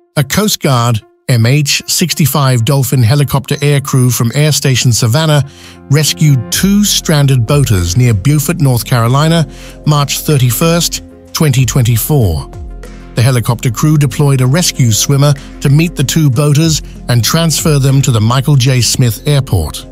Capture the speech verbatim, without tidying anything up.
A Coast Guard M H sixty-five Dolphin helicopter aircrew from Air Station Savannah rescued two stranded boaters near Beaufort, North Carolina, March thirty-first, twenty twenty-four. The helicopter crew deployed a rescue swimmer to meet the two boaters and transfer them to the Michael J. Smith Airport.